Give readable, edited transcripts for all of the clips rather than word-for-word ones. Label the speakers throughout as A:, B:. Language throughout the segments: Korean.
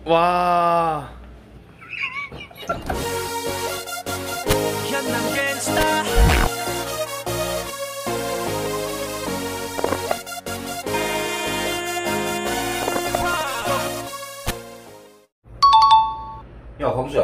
A: 와.
B: 야, 광수야.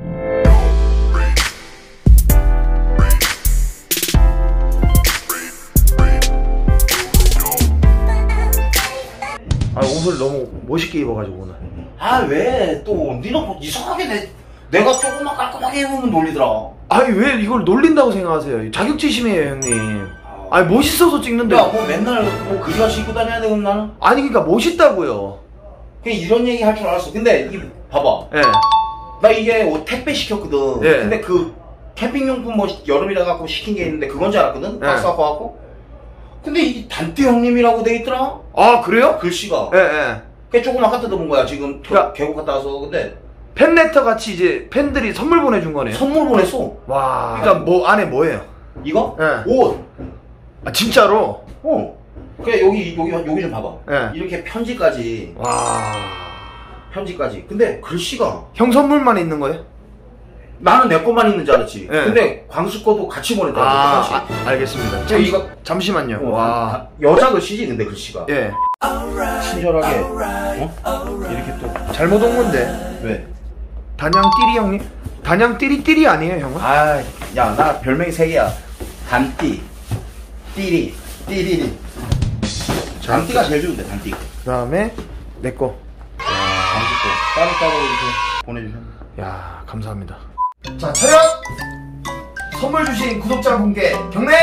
A: 아, 옷을 너무 멋있게 입어가지고 오늘.
B: 아, 왜 또 니는 이상하게 내가 조금만 깔끔하게 입으면 놀리더라.
A: 아니, 왜 이걸 놀린다고 생각하세요? 자격지심이에요, 형님. 아니, 멋있어서 찍는데.
B: 야, 뭐 맨날 뭐 그지가 신고 다녀야 되고 나는?
A: 아니, 그러니까 멋있다고요.
B: 그냥 이런 얘기 할 줄 알았어. 근데 봐봐.
A: 예.
B: 나 이게 옷 택배 시켰거든.
A: 예.
B: 근데 그 캠핑용품 뭐 여름이라 갖고 시킨 게 있는데 그건 줄 알았거든. 박스 갖고 갖고. 근데 이 단띠 형님이라고 돼 있더라.
A: 아, 그래요?
B: 글씨가.
A: 예, 예.
B: 그게 조금 아까 뜯어본 거야. 지금
A: 야.
B: 계곡 갔다 와서. 근데
A: 팬레터 같이 이제 팬들이 선물 보내준 거네요.
B: 선물 보냈어.
A: 와. 그러니까 뭐 안에 뭐예요?
B: 이거?
A: 예.
B: 옷.
A: 아, 진짜로?
B: 그래 여기 좀 봐봐.
A: 예.
B: 이렇게 편지까지.
A: 와.
B: 편지까지. 근데 글씨가
A: 형 선물만 있는 거예요?
B: 나는 내 것만 있는 줄 알았지.
A: 예.
B: 근데 광수 것도 같이 보냈다.
A: 아, 알겠습니다. 잠시만요. 와.
B: 여자 글씨지 근데 글씨가.
A: 예.
B: 친절하게.
A: 이렇게 또 잘못 온 건데.
B: 왜?
A: 단양띠리 형님? 단양띠리띠리 아니에요, 형은?
B: 아, 야, 나 별명이 3개야. 단띠, 띠리, 띠리리. 단띠가 제일 좋은데, 단띠.
A: 그 다음에 내 거.
B: 광수 거 따로따로 이렇게 보내주셨네.
A: 야, 감사합니다. 자, 차렷! 선물 주신 구독자분께 경례!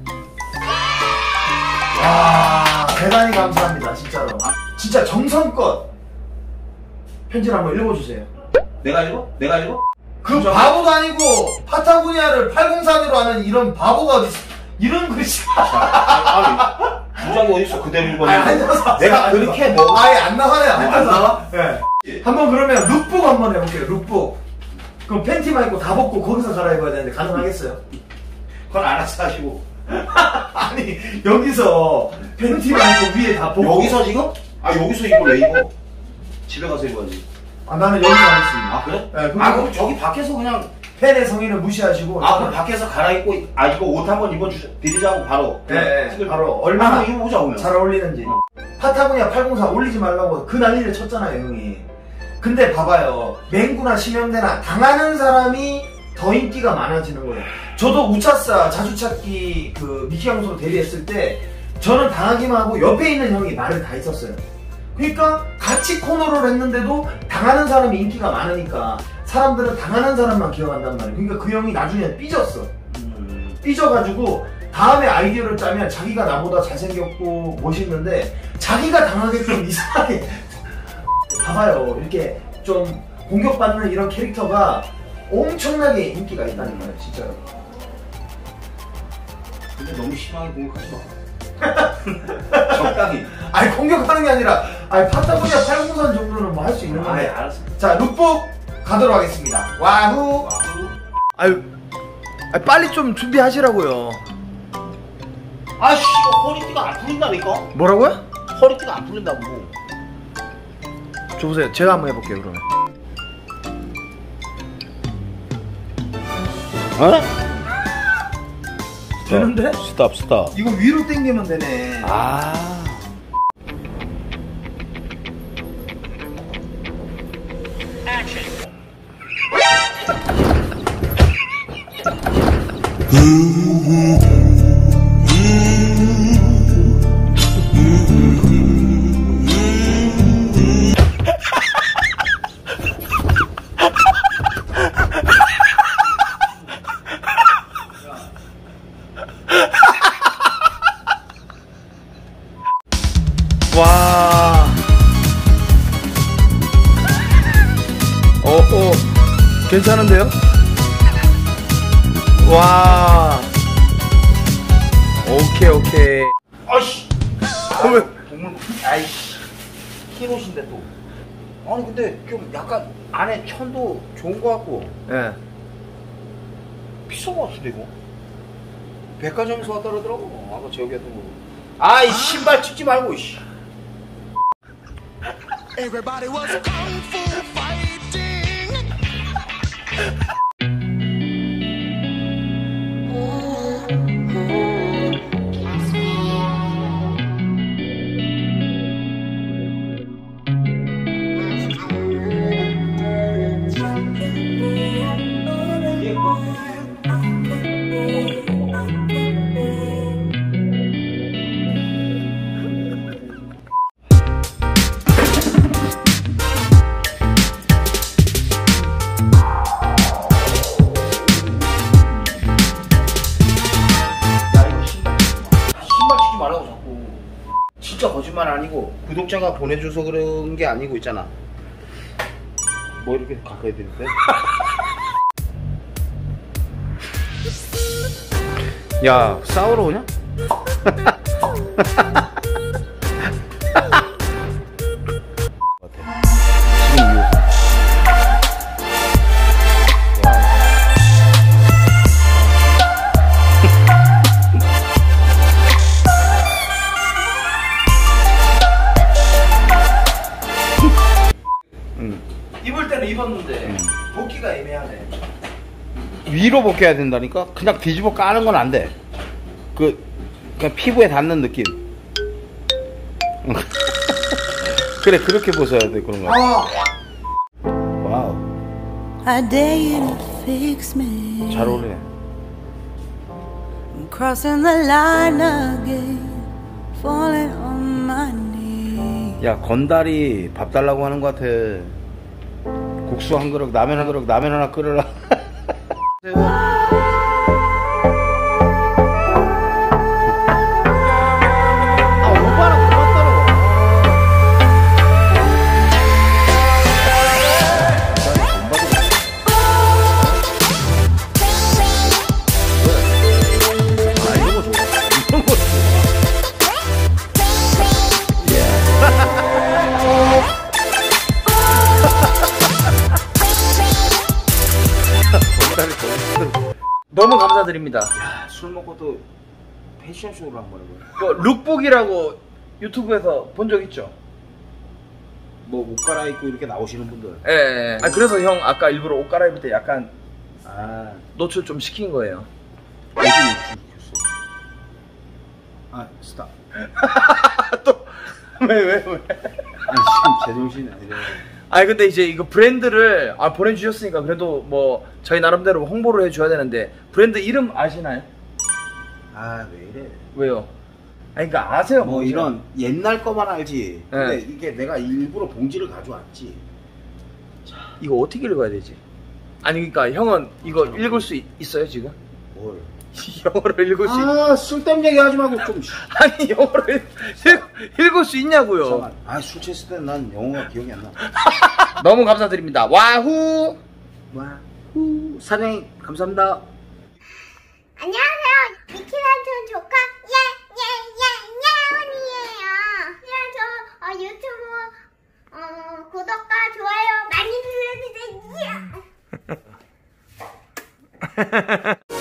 A: 와, 대단히 감사합니다, 진짜로. 진짜 정성껏 편지를 한번 읽어주세요.
B: 내가 읽어? 내가 읽어?
A: 그 바보도 아니고 파타고니아를 803으로 하는 이런 바보가 어딨어. 이런 글씨가.
B: 주장이 어딨어? 그대로 읽어.
A: 앉아서
B: 내가 그렇게 뭐.
A: 아예 안 나가네요.
B: 안 나와?
A: 네. 한번 그러면 룩북 한번 해볼게요. 룩북. 그럼 팬티만 입고 다 벗고 거기서 갈아입어야 되는데 가능하겠어요?
B: 그건 알아서 하시고.
A: 아니, 여기서 팬티만 입고 위에 다 벗고.
B: 여기서 지금? 아, 여기서 입을래, 이거? 집에 가서 입어야지.
A: 아, 나는 여기서 하겠습니다.
B: 아, 그래?
A: 네,
B: 그럼 저기 밖에서 그냥.
A: 팬의 성의를 무시하시고.
B: 아, 그럼 밖에서 갈아입고, 이거 옷 한번 입어드리자고 바로.
A: 네, 바로. 얼마나
B: 입어보자, 오면.
A: 잘 어울리는지. 파타고니아 804 올리지 말라고 그 난리를 쳤잖아요, 형이. 근데 봐봐요. 맹구나 심형대나 당하는 사람이 더 인기가 많아지는 거예요. 저도 우차싸 자주찾기 그 미키 양소로 데뷔했을 때 저는 당하기만 하고 옆에 있는 형이 말을 다 했었어요. 그러니까 같이 코너를 했는데도 당하는 사람이 인기가 많으니까 사람들은 당하는 사람만 기억한단 말이에요. 그러니까 그 형이 나중에 삐졌어. 삐져가지고 다음에 아이디어를 짜면 자기가 나보다 잘생겼고 멋있는데 자기가 당하게끔 이상하게 봐봐요. 이렇게 좀 공격받는 이런 캐릭터가 엄청나게 인기가 있다는 거예요, 진짜로.
B: 근데 너무 심하게 공격하지 마. 적당히.
A: 아니, 공격하는 게 아니라, 아니, 파타고니아 803 정도는 뭐 할 수 있는 건데.
B: 알았어.
A: 자, 룩북 가도록 하겠습니다. 와후. 아유, 빨리 좀 준비하시라고요.
B: 아씨, 허리띠가 안 풀린다니까?
A: 뭐라고요?
B: 허리띠가 안 풀린다고.
A: 저 보세요. 제가 한번 해볼게요, 그러면.
B: 어?
A: 되는데?
B: 스탑.
A: 이거 위로 당기면 되네.
B: 아.
A: 와. 괜찮은데요? 와. 오케이.
B: 아이씨.
A: 왜?
B: 동물. 아이씨. 흰 옷인데 또. 아니 근데 좀 약간 안에 천도 좋은 거 같고.
A: 예.
B: 비싼 거 같은데 이거. 백화점에서 왔다 그러더라고. 아까 저기 했던 거. 아이 신발 찍지 말고 씨.
C: Everybody was kung fu fighting.
B: 진짜 거짓말 아니고 구독자가 보내줘서 그런 게 아니고 있잖아. 뭐 이렇게 가까이 대는데? 야, 싸우러 오냐?
A: 입을 때는 입었는데 벗기가 애매하네.
B: 위로 벗겨야 된다니까? 그냥 뒤집어 까는 건 안 돼. 그냥 피부에 닿는 느낌. 그래, 그렇게 벗어야 돼, 그런 거. 와우.
D: I dare you to fix me.
B: 잘 어울리네.
D: I'm crossing the line again, falling on my knees.
B: 야, 건달이 밥 달라고 하는 것 같아. 국수 한 그릇, 라면 한 그릇, 라면 하나 끓여라. 오빠랑 그만 따라와. 이런 거 좋아. 이런 거 좋아.
A: 너무 감사드립니다.
B: 야, 술 먹고 또 패션쇼를 한 거라고요.
A: 그 룩북이라고 유튜브에서 본 적 있죠?
B: 뭐 옷 갈아입고 이렇게 나오시는 분들.
A: 예. 아 그래서 형 아까 일부러 옷 갈아입을 때 약간
B: 아,
A: 노출 좀 시킨 거예요.
B: 아, 스탑.
A: 또 왜?
B: 아니, 지금 제정신이 아니라.
A: 아니 근데 이제 이거 브랜드를 보내주셨으니까 그래도 뭐 저희 나름대로 홍보를 해줘야 되는데 브랜드 이름 아시나요?
B: 아, 왜 이래?
A: 왜요? 아니 그러니까 아세요?
B: 뭐
A: 혹시?
B: 이런 옛날 거만 알지. 근데 이게 내가 일부러 봉지를 가져왔지.
A: 이거 어떻게 읽어야 되지? 아니 그러니까 형은 이거 읽을 수 있어요 지금?
B: 뭘?
A: 영어로 읽을 수
B: 아, 쓸데없는 얘기 하지 말고 좀.
A: 아니 영어로 읽을 수 있냐고요?
B: 잠깐만. 아, 술 취했을 때는 난 영어가 기억이 안 나.
A: 너무 감사드립니다. 와후.
B: 와후. 사장님, 감사합니다.
E: 안녕하세요. 미키란촌 조카 예예예예언니예요. 유튜브 구독과 좋아요 많이 눌러주세요.